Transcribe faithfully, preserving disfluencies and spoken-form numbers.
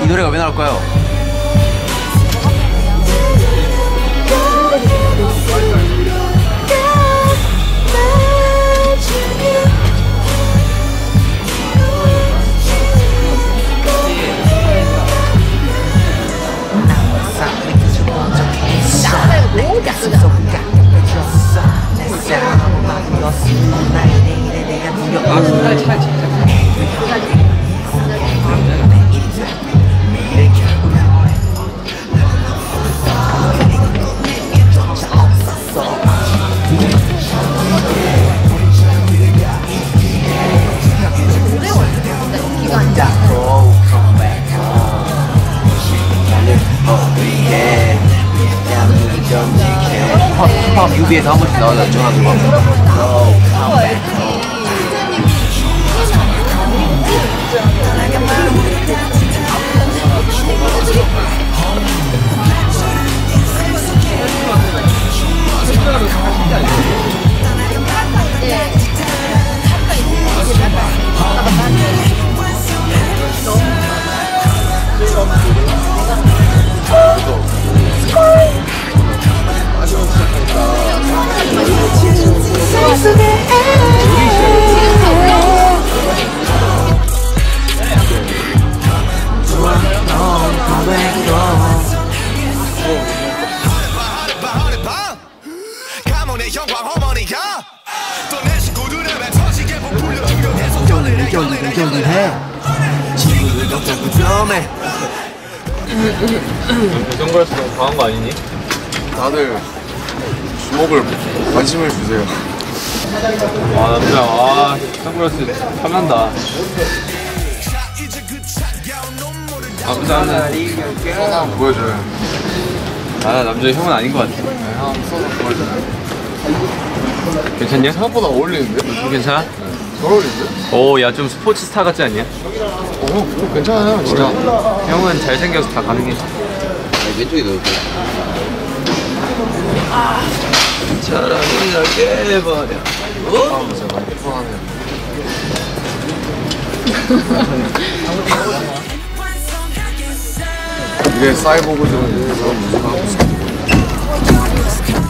노래가 왜 나올까요? 아, 스타일 차이 진짜. 힙합 뮤비에서 한 번씩 나오는 전화도 막 이겨는 해. 친구들도 자꾸 점해. 선글라스 너무 과한 거 아니니? 다들 주목을 관심을 주세요. 와 남자 와 선글라스 탐난다. 남자는 손 한번 보여줘요. 아 남자 형은 아닌 것 같아. 네, 한번 손을 보여줘요. 괜찮냐? 생각보다 어울리는데? 괜찮아? 잘 어울리는데? 오 야 좀 스포츠 스타 같지 않냐? 어, 형 괜찮아요, 진짜. 형은 잘생겨서 다 가능해. 왼쪽이 더 좋다. 사랑이 날 깨버려. 아, 진짜 많이 피곤하네요. 이게 사이보그들은 그런 무슨 하고 있어.